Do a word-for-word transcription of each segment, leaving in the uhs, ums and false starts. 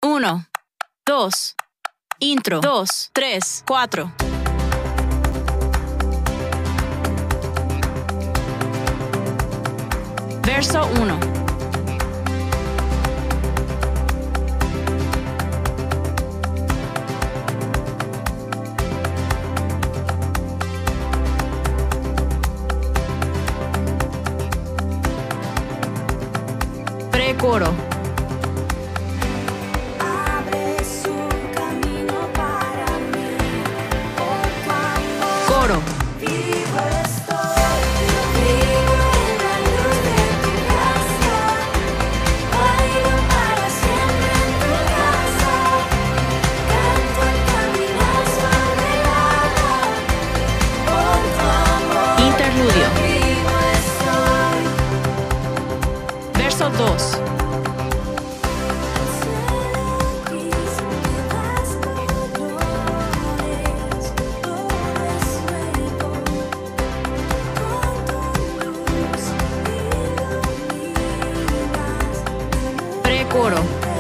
Uno, dos, intro, dos, tres, cuatro. Verso uno. Precoro. Abres un camino para mí, por tu amor. Coro. Vivo estoy, vivo en la luz de tu gracia. Bailo para siempre en tu casa. Canto al caminar sobre el agua. Por tu amor. Interludio. Vivo estoy. Verso dos. Precoro.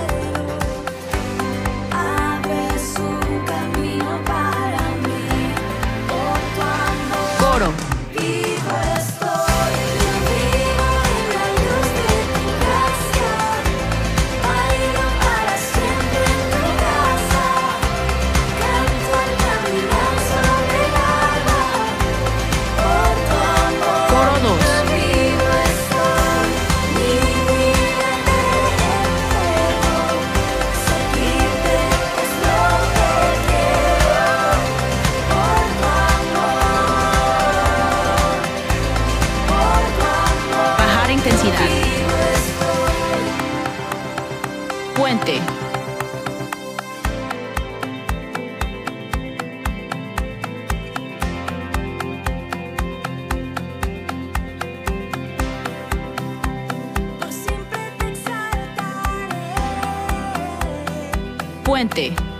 Abres un camino para mí, por tu amor. Coro. Vivo estoy, vivo en la luz de tu gracia. Bailo para siempre en tu casa. Canto al caminar sobre el agua. Por tu amor. Coro dos. Vivo estoy, mi vida te entrego. Seguirte es lo que quiero. Por tu amor, por tu amor. Bajar intensidad. Vivo estoy. Puente. Por siempre te exaltaré. Puente.